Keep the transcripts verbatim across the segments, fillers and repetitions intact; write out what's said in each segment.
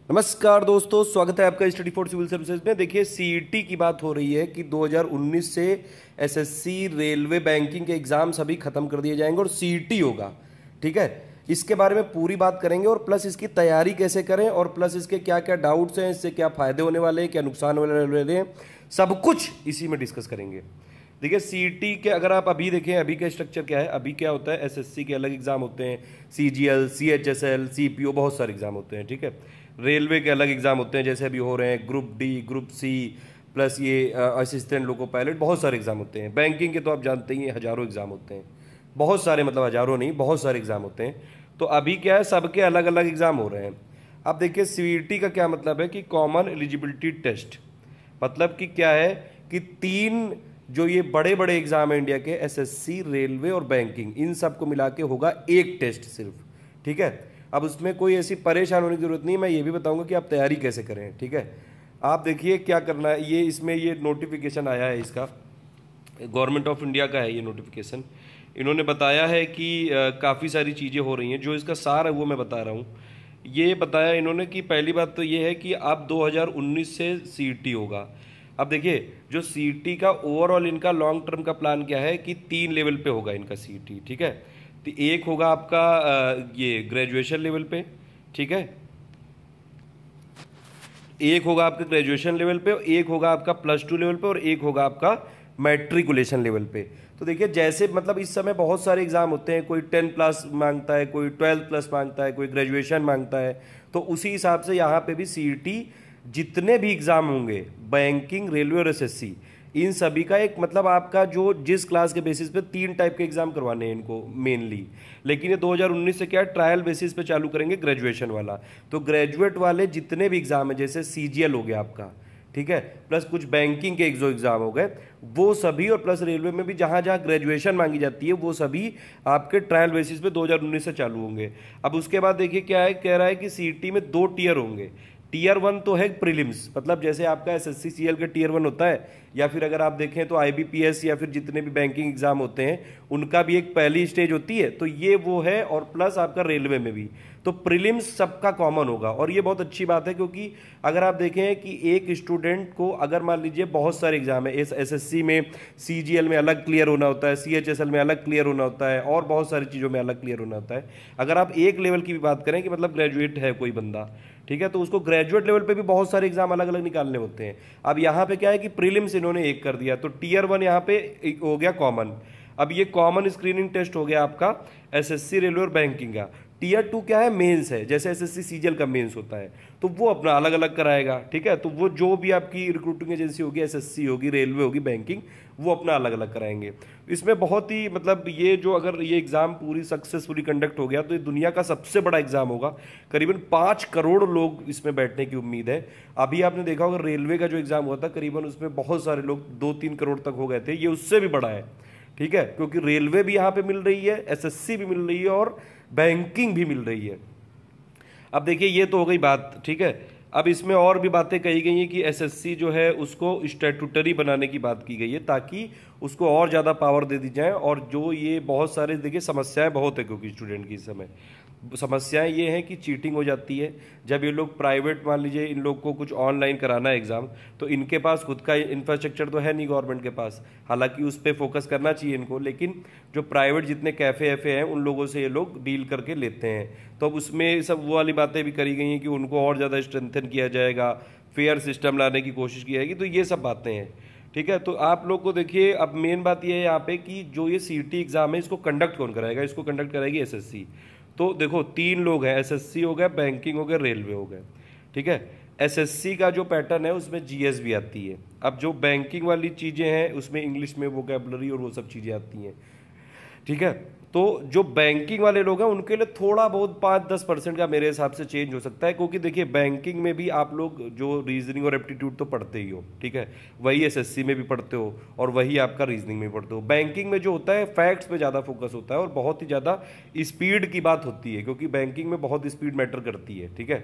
नमस्कार दोस्तों, स्वागत है आपका स्टडी फॉर सिविल सर्विसेज में। देखिए सीईटी की बात हो रही है कि दो हज़ार उन्नीस से एसएससी, रेलवे, बैंकिंग के एग्जाम सभी खत्म कर दिए जाएंगे और सीईटी होगा। ठीक है, इसके बारे में पूरी बात करेंगे और प्लस इसकी तैयारी कैसे करें और प्लस इसके क्या क्या डाउट्स हैं, इससे क्या फायदे होने वाले हैं, क्या नुकसान होने वाले हैं, सब कुछ इसी में डिस्कस करेंगे। देखिए सीईटी के अगर आप अभी देखें, अभी का स्ट्रक्चर क्या है, अभी क्या होता है, एसएससी के अलग एग्जाम होते हैं, सीजीएल, सीएचएसएल, सीपीओ, बहुत सारे एग्जाम होते हैं। ठीक है, रेलवे के अलग एग्जाम होते हैं, जैसे अभी हो रहे हैं group D, group C, plus ये असिस्टेंट लोको पायलट, बहुत सारे एग्जाम होते हैं। बैंकिंग के तो आप जानते ही हैं, हजारों एग्जाम होते हैं, बहुत सारे, मतलब हजारों नहीं, बहुत सारे एग्जाम होते हैं। तो अभी क्या है, सबके अलग अलग एग्जाम हो रहे हैं। अब देखिए सीईटी का क्या मतलब है कि कॉमन एलिजिबिलिटी टेस्ट, मतलब कि क्या है कि तीन जो ये बड़े बड़े एग्जाम है इंडिया के, एसएससी, रेलवे और बैंकिंग, इन सबको मिला के होगा एक टेस्ट सिर्फ। ठीक है, अब उसमें कोई ऐसी परेशान होने की जरूरत नहीं, मैं ये भी बताऊंगा कि आप तैयारी कैसे करें। ठीक है, आप देखिए क्या करना है, ये इसमें ये नोटिफिकेशन आया है, इसका गवर्नमेंट ऑफ इंडिया का है ये नोटिफिकेशन। इन्होंने बताया है कि काफ़ी सारी चीज़ें हो रही हैं, जो इसका सार है वो मैं बता रहा हूँ। ये बताया इन्होंने कि पहली बात तो ये है कि अब दो हज़ार उन्नीस से सीईटी होगा। अब देखिए जो सीईटी का ओवरऑल इनका लॉन्ग टर्म का प्लान क्या है कि तीन लेवल पे होगा इनका सीईटी। ठीक है, तो एक होगा आपका ये ग्रेजुएशन लेवल पे, ठीक है, एक होगा आपका ग्रेजुएशन लेवल पे, एक होगा आपका प्लस टू लेवल पे और एक होगा आपका मैट्रिकुलेशन लेवल पे। तो देखिए जैसे मतलब इस समय बहुत सारे एग्जाम होते हैं, कोई टेन प्लस मांगता है, कोई ट्वेल्थ प्लस मांगता है, कोई ग्रेजुएशन मांगता है, तो उसी हिसाब से यहाँ पे भी सीईटी जितने भी एग्जाम होंगे, बैंकिंग, रेलवे और एसएससी, इन सभी का एक मतलब आपका जो जिस क्लास के बेसिस पे तीन टाइप के एग्जाम करवाने हैं इनको मेनली। लेकिन ये दो हज़ार उन्नीस से क्या ट्रायल बेसिस पे चालू करेंगे ग्रेजुएशन वाला। तो ग्रेजुएट वाले जितने भी एग्जाम है, जैसे सीजीएल हो गया आपका, ठीक है, प्लस कुछ बैंकिंग के जो एग्जाम हो गए वो सभी, और प्लस रेलवे में भी जहां जहां ग्रेजुएशन मांगी जाती है वो सभी आपके ट्रायल बेसिस पे दो हज़ार उन्नीस से चालू होंगे। अब उसके बाद देखिए क्या है, कह रहा है कि सीईटी में दो टीयर होंगे। टीयर वन तो है प्रीलिम्स, मतलब जैसे आपका एसएससी सीजीएल का टीयर वन होता है, या फिर अगर आप देखें तो आईबीपीएस या फिर जितने भी बैंकिंग एग्जाम होते हैं उनका भी एक पहली स्टेज होती है, तो ये वो है। और प्लस आपका रेलवे में भी तो प्रीलिम्स सबका कॉमन होगा। और ये बहुत अच्छी बात है, क्योंकि अगर आप देखें कि एक स्टूडेंट को अगर मान लीजिए बहुत सारे एग्जाम है, इस एसएससी में सीजीएल में अलग क्लियर होना होता है, सीएचएसएल में अलग क्लियर होना होता है, और बहुत सारी चीज़ों में अलग क्लियर होना होता है। अगर आप एक लेवल की भी बात करें कि मतलब ग्रेजुएट है कोई बंदा, ठीक है, तो उसको ग्रेजुएट लेवल पे भी बहुत सारे एग्जाम अलग अलग निकालने होते हैं। अब यहाँ पे क्या है कि प्रीलिम्स इन्होंने एक कर दिया, तो टीयर वन यहाँ पे हो गया कॉमन। अब ये कॉमन स्क्रीनिंग टेस्ट हो गया आपका एसएससी, रेलवे और बैंकिंग का। टीयर टू क्या है, मेंस है, जैसे एसएससी सीजीएल का मेंस होता है, तो वो अपना अलग अलग कराएगा। ठीक है, तो वो जो भी आपकी रिक्रूटिंग एजेंसी होगी, एसएससी होगी, रेलवे होगी, बैंकिंग, वो अपना अलग अलग कराएंगे। इसमें बहुत ही मतलब ये जो अगर ये एग्जाम पूरी सक्सेसफुली कंडक्ट हो गया तो ये दुनिया का सबसे बड़ा एग्जाम होगा। करीबन पाँच करोड़ लोग इसमें बैठने की उम्मीद है। अभी आपने देखा होगा रेलवे का जो एग्जाम हुआ था, करीबन उसमें बहुत सारे लोग दो तीन करोड़ तक हो गए थे, ये उससे भी बड़ा है। ठीक है, क्योंकि रेलवे भी यहाँ पे मिल रही है, एसएससी भी मिल रही है और बैंकिंग भी मिल रही है। अब देखिए ये तो हो गई बात, ठीक है। अब इसमें और भी बातें कही गई हैं कि एसएससी जो है उसको स्टैट्यूटरी बनाने की बात की गई है, ताकि उसको और ज़्यादा पावर दे दी जाए। और जो ये बहुत सारे देखिए समस्याएं बहुत है, क्योंकि स्टूडेंट की इस समय समस्याएं ये हैं कि चीटिंग हो जाती है। जब ये लोग प्राइवेट, मान लीजिए इन लोग को कुछ ऑनलाइन कराना है एग्जाम, तो इनके पास खुद का इंफ्रास्ट्रक्चर तो है नहीं गवर्नमेंट के पास, हालांकि उस पर फोकस करना चाहिए इनको, लेकिन जो प्राइवेट जितने कैफ़े एफे हैं उन लोगों से ये लोग डील करके लेते हैं। तो अब उसमें सब वो वाली बातें भी करी गई हैं कि उनको और ज़्यादा स्ट्रेंथन किया जाएगा, फेयर सिस्टम लाने की कोशिश की जाएगी, तो ये सब बातें हैं। ठीक है, तो आप लोग को देखिए अब मेन बात यह है यहाँ पे कि जो ये सीईटी एग्जाम है इसको कंडक्ट कौन कराएगा, इसको कंडक्ट कराएगी एसएससी। तो देखो तीन लोग हैं, एसएससी हो गया, बैंकिंग हो गया, रेलवे हो गया। ठीक है, एसएससी का जो पैटर्न है उसमें जीएस भी आती है। अब जो बैंकिंग वाली चीज़ें हैं उसमें इंग्लिश में वोकैबुलरी और वो सब चीज़ें आती हैं। ठीक है, तो जो बैंकिंग वाले लोग हैं उनके लिए थोड़ा बहुत पाँच दस परसेंट का मेरे हिसाब से चेंज हो सकता है, क्योंकि देखिए बैंकिंग में भी आप लोग जो रीजनिंग और एप्टीट्यूड तो पढ़ते ही हो, ठीक है, वही एसएससी में भी पढ़ते हो और वही आपका रीजनिंग में भी पढ़ते हो। बैंकिंग में जो होता है फैक्ट्स पे ज़्यादा फोकस होता है और बहुत ही ज़्यादा स्पीड की बात होती है, क्योंकि बैंकिंग में बहुत स्पीड मैटर करती है। ठीक है,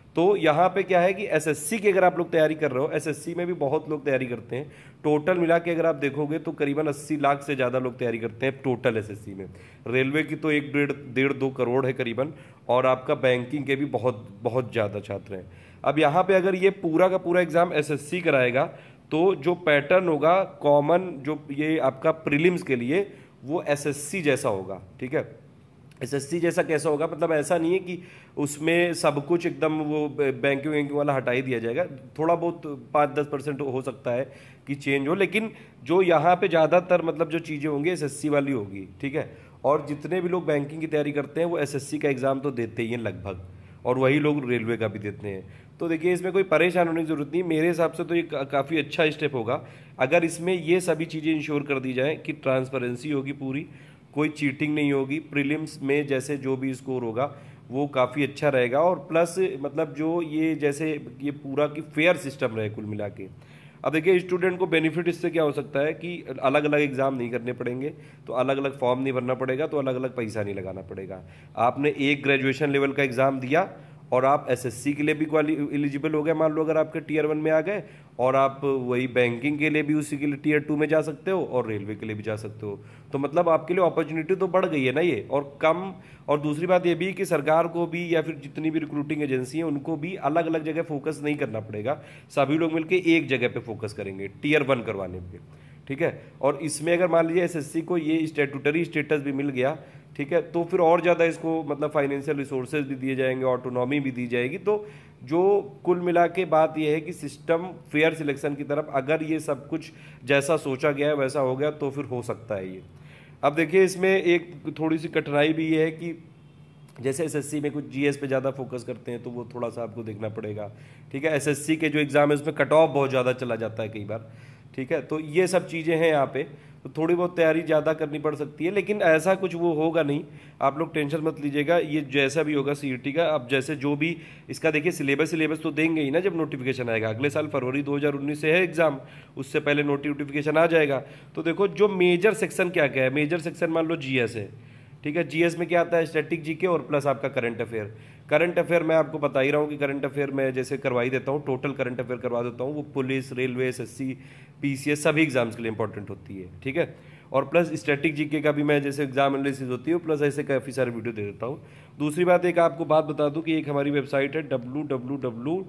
तो यहाँ पे क्या है कि एसएससी की अगर आप लोग तैयारी कर रहे हो, एसएससी में भी बहुत लोग तैयारी करते हैं, टोटल मिला के अगर आप देखोगे तो करीबन अस्सी लाख से ज़्यादा लोग तैयारी करते हैं टोटल एसएससी में। रेलवे की तो एक डेढ़ डेढ़ दो करोड़ है करीबन, और आपका बैंकिंग के भी बहुत बहुत ज़्यादा छात्र हैं। अब यहाँ पे अगर ये पूरा का पूरा एग्जाम एसएससी कराएगा तो जो पैटर्न होगा कॉमन, जो ये आपका प्रीलिम्स के लिए, वो एसएससी जैसा होगा। ठीक है, एसएससी जैसा कैसा होगा, मतलब ऐसा नहीं है कि उसमें सब कुछ एकदम वो बैंकिंग वैंकिंग वाला हटा ही दिया जाएगा, थोड़ा बहुत पाँच दस परसेंट हो सकता है कि चेंज हो, लेकिन जो यहाँ पे ज़्यादातर मतलब जो चीज़ें होंगी एसएससी वाली होगी। ठीक है, और जितने भी लोग बैंकिंग की तैयारी करते हैं वो एसएससी का एग्ज़ाम तो देते ही हैं लगभग, और वही लोग रेलवे का भी देते हैं। तो देखिए इसमें कोई परेशान होने की जरूरत नहीं, मेरे हिसाब से तो ये काफ़ी अच्छा स्टेप होगा अगर इसमें ये सभी चीज़ें इंश्योर कर दी जाए कि ट्रांसपेरेंसी होगी पूरी, कोई चीटिंग नहीं होगी, प्रीलिम्स में जैसे जो भी स्कोर होगा वो काफ़ी अच्छा रहेगा, और प्लस मतलब जो ये जैसे ये पूरा की फेयर सिस्टम रहे कुल मिला के। अब देखिए स्टूडेंट को बेनिफिट इससे क्या हो सकता है कि अलग अलग एग्जाम नहीं करने पड़ेंगे, तो अलग अलग फॉर्म नहीं भरना पड़ेगा, तो अलग अलग पैसा नहीं लगाना पड़ेगा। आपने एक ग्रेजुएशन लेवल का एग्जाम दिया और आप एसएससी के लिए भी क्वाली एलिजिबल हो गए, मान लो अगर आपके टीयर वन में आ गए, और आप वही बैंकिंग के लिए भी उसी के लिए टीयर टू में जा सकते हो, और रेलवे के लिए भी जा सकते हो। तो मतलब आपके लिए अपॉर्चुनिटी तो बढ़ गई है ना ये, और कम। और दूसरी बात ये भी कि सरकार को भी या फिर जितनी भी रिक्रूटिंग एजेंसी है उनको भी अलग अलग जगह फोकस नहीं करना पड़ेगा, सभी लोग मिलकर एक जगह पे फोकस करेंगे टीयर वन करवाने पे। ठीक है, और इसमें अगर मान लीजिए एसएससी को ये स्टैट्यूटरी स्टेटस भी मिल गया, ठीक है, तो फिर और ज़्यादा इसको मतलब फाइनेंशियल रिसोर्सेज भी दिए जाएंगे, ऑटोनॉमी भी दी जाएगी। तो जो कुल मिला के बात यह है कि सिस्टम फेयर सिलेक्शन की तरफ अगर ये सब कुछ जैसा सोचा गया है वैसा हो गया तो फिर हो सकता है ये। अब देखिए इसमें एक थोड़ी सी कठिनाई भी ये है कि जैसे एसएससी में कुछ जीएस पे ज़्यादा फोकस करते हैं तो वो थोड़ा सा आपको देखना पड़ेगा। ठीक है, एसएससी के जो एग्ज़ाम है उसमें कट ऑफ बहुत ज़्यादा चला जाता है कई बार। ठीक है, तो ये सब चीज़ें हैं यहाँ पे, तो थोड़ी बहुत तैयारी ज़्यादा करनी पड़ सकती है, लेकिन ऐसा कुछ वो होगा नहीं, आप लोग टेंशन मत लीजिएगा। ये जैसा भी होगा सीईटी का, अब जैसे जो भी इसका देखिए सिलेबस सिलेबस तो देंगे ही ना जब नोटिफिकेशन आएगा। अगले साल फरवरी दो हज़ार उन्नीस से है एग्जाम, उससे पहले नोटिफिकेशन आ जाएगा। तो देखो जो मेजर सेक्शन क्या क्या है, मेजर सेक्शन मान लो जीएस है। ठीक है, जीएस में क्या आता है, स्टैटिक जीके और प्लस आपका करंट अफेयर। करंट अफेयर मैं आपको बता ही रहा हूँ कि करंट अफेयर मैं जैसे करवा ही देता हूँ, टोटल करंट अफेयर करवा देता हूँ, वो पुलिस, रेलवे, एसएससी, पीसीएस सभी एग्जाम्स के लिए इंपॉर्टेंट होती है। ठीक है, और प्लस स्टैटिक जीके का भी मैं जैसे एग्जाम एनालिसिस होती है प्लस ऐसे काफ़ी सारे वीडियो दे देता हूँ। दूसरी बात एक आपको बात बता दूँ कि एक हमारी वेबसाइट है W W W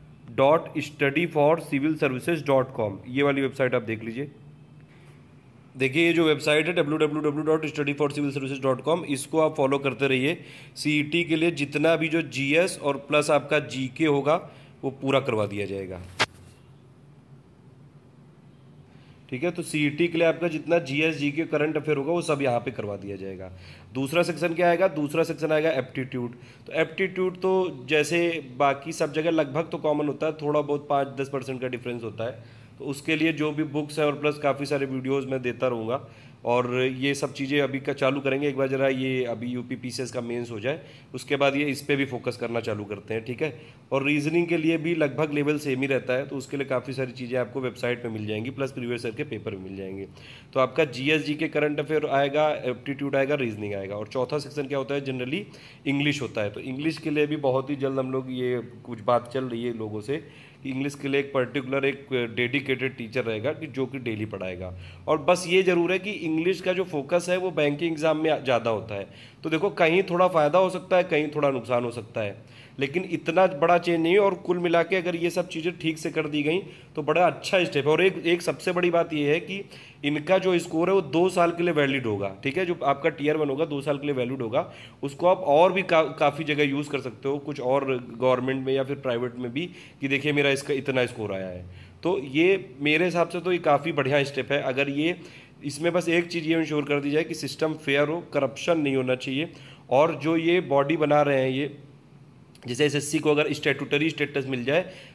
dot study for civil services dot com, ये वाली वेबसाइट आप देख लीजिए। देखिए ये जो वेबसाइट है W W W dot study for civil services dot com, इसको आप फॉलो करते रहिए। सीईटी के लिए जितना भी जो जीएस और प्लस आपका जीके होगा वो पूरा करवा दिया जाएगा। ठीक है, तो सीईटी के लिए आपका जितना जीएस जीके करंट अफेयर होगा वो सब यहाँ पे करवा दिया जाएगा। दूसरा सेक्शन क्या आएगा, दूसरा सेक्शन आएगा एप्टीट्यूड। तो एप्टीट्यूड तो जैसे बाकी सब जगह लगभग तो कॉमन होता है, थोड़ा बहुत पाँच दस परसेंट का डिफरेंस होता है। तो उसके लिए जो भी बुक्स है और प्लस काफ़ी सारे वीडियोस मैं देता रहूँगा, और ये सब चीज़ें अभी का चालू करेंगे। एक बार जरा ये अभी यूपी पीसीएस का मेंस हो जाए उसके बाद ये इस पर भी फोकस करना चालू करते हैं। ठीक है, और रीजनिंग के लिए भी लगभग लेवल सेम ही रहता है, तो उसके लिए काफ़ी सारी चीज़ें आपको वेबसाइट पे मिल जाएंगी, प्लस प्रीवियस ईयर के पेपर भी मिल जाएंगे। तो आपका जीएस जी के करंट अफेयर आएगा, एप्टीट्यूड आएगा, रीजनिंग आएगा, और चौथा सेक्शन क्या होता है, जनरली इंग्लिश होता है। तो इंग्लिश के लिए भी बहुत ही जल्द हम लोग ये कुछ बात चल रही है लोगों से कि इंग्लिश के लिए एक पर्टिकुलर एक डेडिकेटेड टीचर रहेगा कि जो कि डेली पढ़ाएगा। और बस ये जरूर है कि इंग्लिश का जो फोकस है वो बैंकिंग एग्जाम में ज़्यादा होता है। तो देखो कहीं थोड़ा फ़ायदा हो सकता है, कहीं थोड़ा नुकसान हो सकता है, लेकिन इतना बड़ा चेंज नहीं है। और कुल मिला के अगर ये सब चीज़ें ठीक से कर दी गई तो बड़ा अच्छा स्टेप है। और एक एक सबसे बड़ी बात ये है कि इनका जो स्कोर है वो दो साल के लिए वैलिड होगा। ठीक है, जो आपका टीयर वन होगा दो साल के लिए वैलिड होगा, उसको आप और भी का, काफ़ी जगह यूज़ कर सकते हो, कुछ और गवर्नमेंट में या फिर प्राइवेट में भी, कि देखिए मेरा इसका इतना स्कोर आया है। तो ये मेरे हिसाब से तो ये काफ़ी बढ़िया स्टेप है। अगर ये इसमें बस एक चीज़ ये इंश्योर कर दी जाए कि सिस्टम फेयर हो, करप्शन नहीं होना चाहिए, और जो ये बॉडी बना रहे हैं ये जैसे एसएससी को अगर स्टैट्यूटरी स्टेटस मिल जाए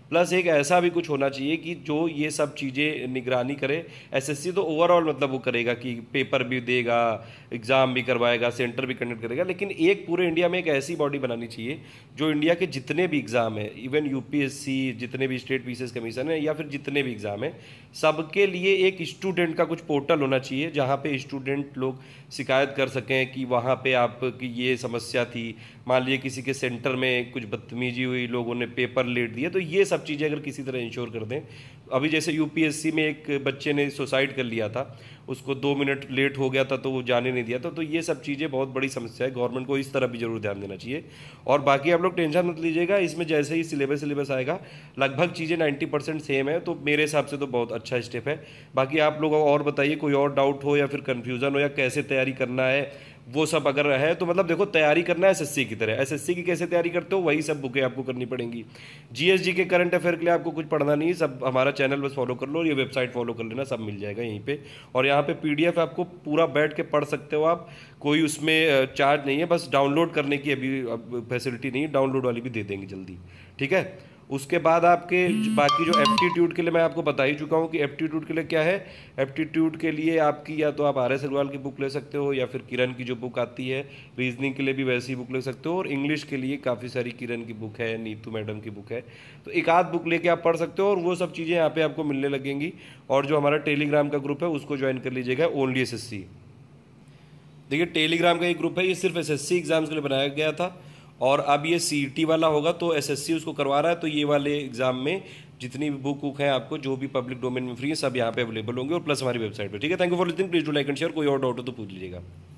प्लस एक ऐसा भी कुछ होना चाहिए कि जो ये सब चीज़ें निगरानी करे। एसएससी तो ओवरऑल मतलब वो करेगा कि पेपर भी देगा, एग्ज़ाम भी करवाएगा, सेंटर भी कंडक्ट करेगा, लेकिन एक पूरे इंडिया में एक ऐसी बॉडी बनानी चाहिए जो इंडिया के जितने भी एग्ज़ाम है, इवन यूपीएससी, जितने भी स्टेट पीसीएस कमीशन है या फिर जितने भी एग्ज़ाम है, सबके लिए एक स्टूडेंट का कुछ पोर्टल होना चाहिए जहाँ पे स्टूडेंट लोग शिकायत कर सकें कि वहाँ पे आपकी ये समस्या थी। मान लीजिए किसी के सेंटर में कुछ बदतमीजी हुई, लोगों ने पेपर लेट दिए, तो ये सब चीज़ें अगर किसी तरह इंश्योर कर दें। अभी जैसे यूपीएससी में एक बच्चे ने सुसाइड कर लिया था, उसको दो मिनट लेट हो गया था तो वो जाने नहीं दिया था, तो ये सब चीज़ें बहुत बड़ी समस्या है। गवर्नमेंट को इस तरफ भी जरूर ध्यान देना चाहिए। और बाकी आप लोग टेंशन मत लीजिएगा, इसमें जैसे ही सिलेबस सिलेबस आएगा लगभग चीज़ें नाइन्टी परसेंट सेम है, तो मेरे हिसाब से तो बहुत अच्छा स्टेप है। बाकी आप लोग और बताइए, कोई और डाउट हो या फिर कन्फ्यूज़न हो या कैसे तैयारी करना है, वो सब अगर है तो मतलब देखो, तैयारी करना है एसएससी की तरह। एसएससी की कैसे तैयारी करते हो वही सब बुकें आपको करनी पड़ेंगी। जीएसजी के करंट अफेयर के लिए आपको कुछ पढ़ना नहीं है, सब हमारा चैनल बस फॉलो कर लो और ये वेबसाइट फॉलो कर लेना, सब मिल जाएगा यहीं पे। और यहाँ पे पीडीएफ आपको पूरा बैठ के पढ़ सकते हो आप, कोई उसमें चार्ज नहीं है, बस डाउनलोड करने की अभी फैसिलिटी नहीं है, डाउनलोड वाली भी दे देंगे जल्दी, ठीक है। उसके बाद आपके बाकी जो एप्टीट्यूड के लिए मैं आपको बता ही चुका हूँ कि एप्टीट्यूड के लिए क्या है। एप्टीट्यूड के लिए आपकी या तो आप आर एस अग्रवाल की बुक ले सकते हो या फिर किरण की जो बुक आती है, रीजनिंग के लिए भी वैसी बुक ले सकते हो, और इंग्लिश के लिए काफ़ी सारी किरण की बुक है, नीतू मैडम की बुक है, तो एक आध बुक लेके आप पढ़ सकते हो और वो सब चीज़ें यहाँ पे आपको मिलने लगेंगी। और जो हमारा टेलीग्राम का ग्रुप है उसको ज्वाइन कर लीजिएगा, ओनली एस एस सी। देखिए टेलीग्राम का एक ग्रुप है, ये सिर्फ एस एस सी एग्जाम्स के लिए बनाया गया था, और अब ये सीईटी वाला होगा तो एसएससी उसको करवा रहा है, तो ये वाले एग्जाम में जितनी भी बुक बुक है आपको जो भी पब्लिक डोमेन में फ्री है सब यहाँ पे अवेलेबल होंगे, और प्लस हमारी वेबसाइट पे, ठीक है। Thank you for listening, please do like and share. कोई और डाउट हो तो पूछ लीजिएगा।